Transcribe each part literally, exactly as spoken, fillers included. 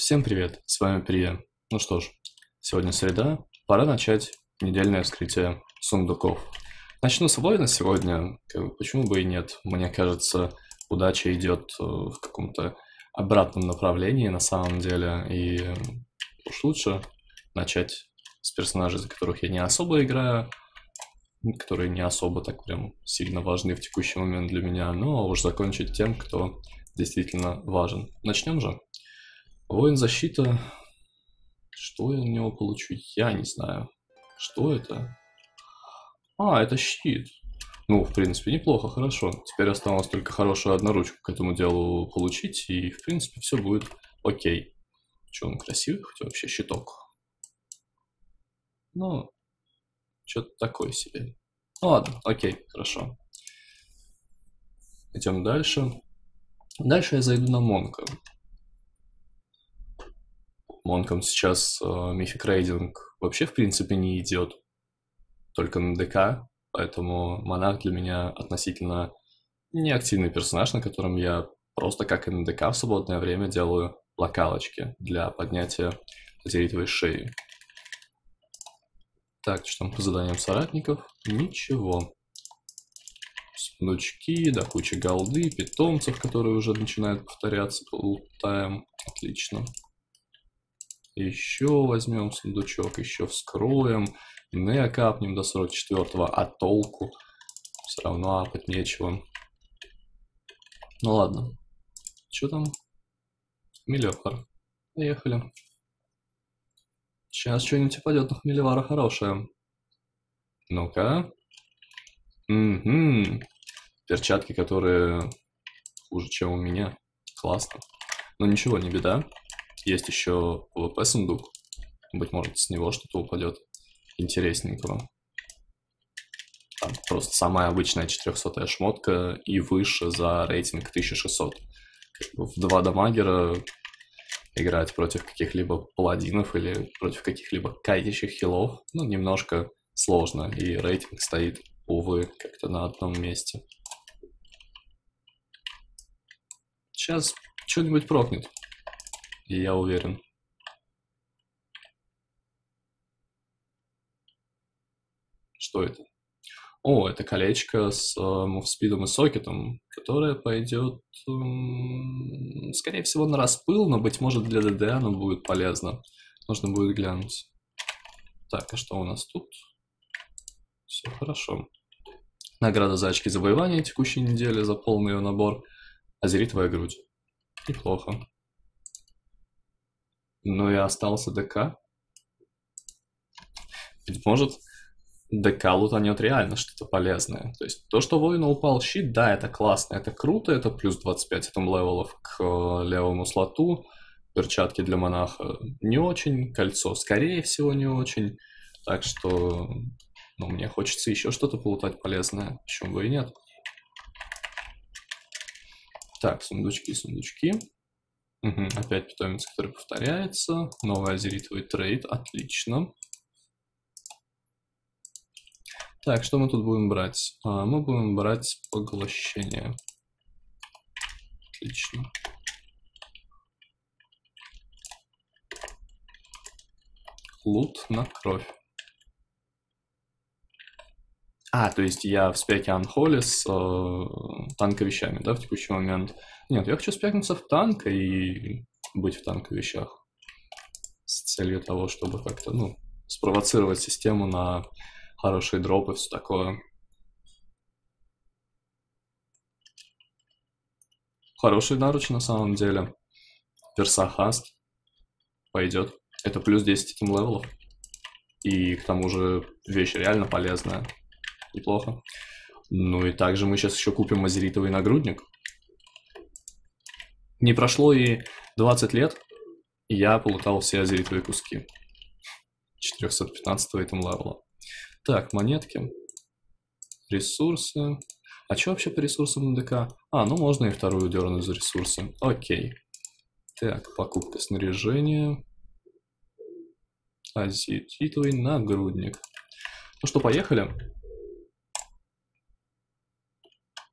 Всем привет, с вами Прия. Ну что ж, сегодня среда, пора начать недельное вскрытие сундуков. Начну с воина сегодня, как бы, почему бы и нет. Мне кажется, удача идет э, в каком-то обратном направлении на самом деле, и уж лучше начать с персонажей, за которых я не особо играю, которые не особо так прям сильно важны в текущий момент для меня, но уж закончить тем, кто действительно важен. Начнем же. Воин защита. Что я на него получу? Я не знаю. Что это? А, это щит. Ну, в принципе, неплохо, хорошо. Теперь осталось только хорошую одноручку к этому делу получить, и, в принципе, все будет окей. Че, он красивый хоть вообще щиток? Ну, что-то такое себе. Ну ладно, окей, хорошо. Идем дальше. Дальше я зайду на Монка. Монком сейчас э, мифик рейдинг вообще, в принципе, не идет. Только на ДК, поэтому монарх для меня относительно неактивный персонаж, на котором я просто как и на ДК в свободное время делаю локалочки для поднятия лазеритовой шеи. Так, что там по заданиям соратников? Ничего. Сундучки, да, куча голды, питомцев, которые уже начинают повторяться, полутаем. Отлично. Еще возьмем сундучок, еще вскроем. Не капнем до сорок четвёртого, а толку? Все равно апать нечего. Ну ладно. Что там? Милливар. Поехали. Сейчас что-нибудь упадет на Милливара хорошее. Ну-ка. Угу. Перчатки, которые хуже, чем у меня. Классно. Но ничего, не беда. Есть еще ПВП сундук. Быть может, с него что-то упадет интересненького. Там просто самая обычная четырехсотая шмотка и выше за рейтинг тысяча шестьсот. В два дамагера играть против каких-либо паладинов или против каких-либо кайтящих хилов, ну, немножко сложно. И рейтинг стоит, увы, как-то на одном месте. Сейчас что-нибудь прокнет. И я уверен. Что это? О, это колечко с э, мувспидом и сокетом, которое пойдет, э, скорее всего, на распыл, но, быть может, для ДД оно будет полезно. Нужно будет глянуть. Так, а что у нас тут? Все хорошо. Награда за очки завоевания текущей недели за полный ее набор. Азеритовая грудь. Неплохо. Ну и остался ДК. Ведь может, ДК лутанет реально что-то полезное. То есть то, что воину упал щит, да, это классно, это круто, это плюс двадцать пять там левелов к левому слоту. Перчатки для монаха не очень, кольцо скорее всего не очень. Так что, ну, мне хочется еще что-то полутать полезное, почему бы и нет. Так, сундучки, сундучки. Угу, опять питомец, который повторяется. Новый азеритовый трейд, отлично. Так, что мы тут будем брать? А, мы будем брать поглощение. Отлично. Лут на кровь. А, то есть я в спеке Анхоли с э, танковещами, да, в текущий момент? Нет, я хочу спекнуться в танк и быть в танковещах. С целью того, чтобы как-то, ну, спровоцировать систему на хорошие дропы, все такое. Хороший наруч на самом деле. Версахаст пойдет. Это плюс десять этим левелов. И к тому же вещь реально полезная. Неплохо. Ну и также мы сейчас еще купим азеритовый нагрудник. Не прошло и двадцать лет, и я полутал все азеритовые куски. четыреста пятнадцатого этим левела. Так, монетки. Ресурсы. А что вообще по ресурсам на ДК? А, ну можно и вторую дернуть за ресурсы. Окей. Так, покупка снаряжения. Азеритовый нагрудник. Ну что, поехали.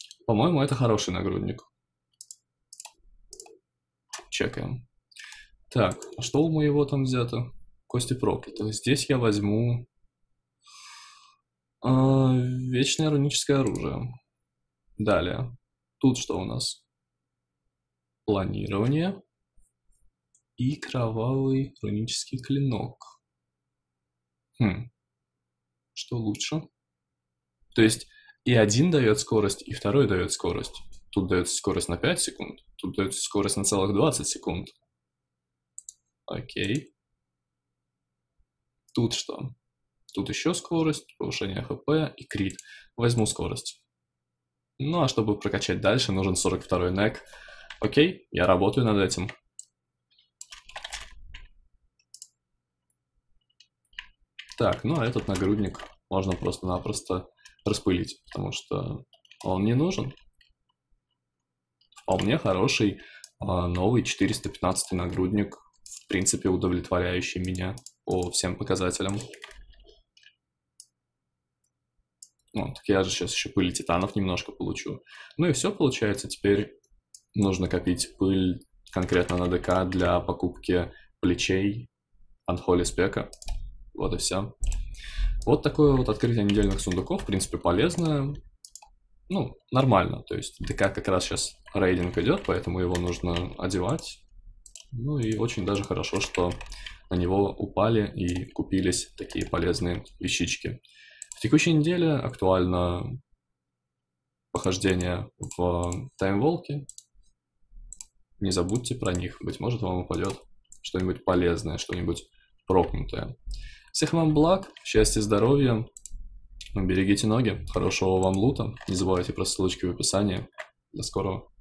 По-моему, это хороший нагрудник. Чекаем. Так, а что у моего там взято? Кости проклятых. Здесь я возьму а, вечное руническое оружие. Далее. Тут что у нас? Планирование и кровавый рунический клинок. Хм. Что лучше? То есть и один дает скорость, и второй дает скорость. Тут дается скорость на пять секунд, тут дается скорость на целых двадцать секунд. Окей. Тут что? Тут еще скорость, повышение хп и крит. Возьму скорость. Ну а чтобы прокачать дальше, нужен сорок второй нек. Окей, я работаю над этим. Так, ну а этот нагрудник можно просто-напросто распылить, потому что он не нужен. Вполне хороший новый четыреста пятнадцатый нагрудник, в принципе удовлетворяющий меня по всем показателям. Ну, так я же сейчас еще пыли титанов немножко получу. Ну и все получается, теперь нужно копить пыль конкретно на ДК для покупки плечей Unholy спека. Вот и все. Вот такое вот открытие недельных сундуков, в принципе, полезное. Ну, нормально, то есть ДК как раз сейчас рейдинг идет, поэтому его нужно одевать. Ну и очень даже хорошо, что на него упали и купились такие полезные вещички. В текущей неделе актуально похождение в таймволке. Не забудьте про них, быть может вам упадет что-нибудь полезное, что-нибудь прокнутое. Всех вам благ, счастья, здоровья. Берегите ноги, хорошего вам лута. Не забывайте про ссылочки в описании. До скорого.